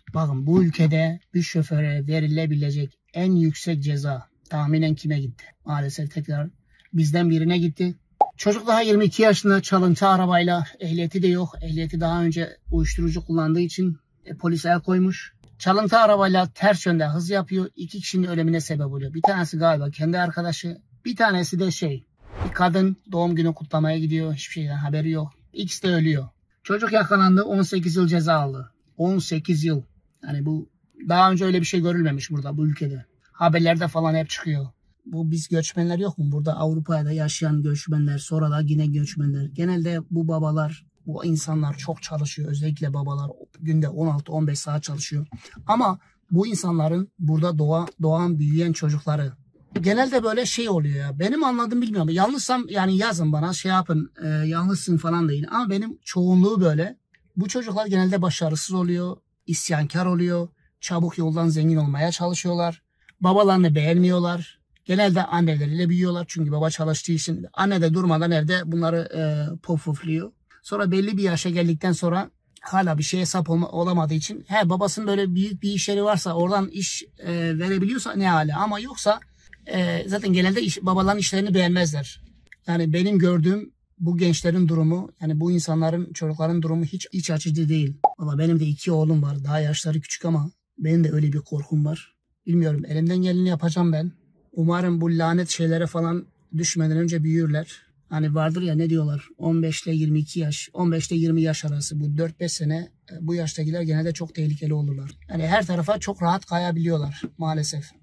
Bakın bu ülkede bir şoföre verilebilecek en yüksek ceza tahminen kime gitti? Maalesef tekrar bizden birine gitti. Çocuk daha 22 yaşında, çalıntı arabayla, ehliyeti de yok. Ehliyeti daha önce uyuşturucu kullandığı için polis el koymuş. Çalıntı arabayla ters yönde hız yapıyor. 2 kişinin ölümüne sebep oluyor. Bir tanesi galiba kendi arkadaşı. Bir tanesi de bir kadın doğum günü kutlamaya gidiyor. Hiçbir şeyden haberi yok. İkisi de ölüyor. Çocuk yakalandı, 18 yıl ceza aldı. 18 yıl. Yani bu daha önce öyle bir şey görülmemiş burada, bu ülkede. Haberlerde falan hep çıkıyor. Bu biz göçmenler yok mu? Burada Avrupa'da yaşayan göçmenler, sonra da yine göçmenler. Genelde bu babalar, bu insanlar çok çalışıyor. Özellikle babalar günde 16-15 saat çalışıyor. Ama bu insanların burada doğan, büyüyen çocukları genelde böyle oluyor ya. Benim anladığım bilmiyorum. Yanlışsam yani yazın bana, yapın. Yanlışsın falan değil. Ama benim çoğunluğu böyle. Bu çocuklar genelde başarısız oluyor. İsyankar oluyor. Çabuk yoldan zengin olmaya çalışıyorlar. Babalarını beğenmiyorlar. Genelde anneleriyle büyüyorlar. Çünkü baba çalıştığı için anne de durmadan evde bunları pofluyor. Sonra belli bir yaşa geldikten sonra hala bir şeye sap olamadığı için babasının böyle büyük bir iş yeri varsa, oradan iş verebiliyorsa ne hala, ama yoksa zaten genelde babaların işlerini beğenmezler. Yani benim gördüğüm bu gençlerin durumu, yani bu insanların, çocukların durumu hiç iç açıcı değil. Valla benim de 2 oğlum var. Daha yaşları küçük ama benim de öyle bir korkum var. Bilmiyorum, elimden geleni yapacağım ben. Umarım bu lanet şeylere falan düşmeden önce büyürler. Hani vardır ya, ne diyorlar, 15 ile 22 yaş, 15 ile 20 yaş arası, bu 4-5 sene bu yaştakiler genelde çok tehlikeli olurlar. Yani her tarafa çok rahat kayabiliyorlar maalesef.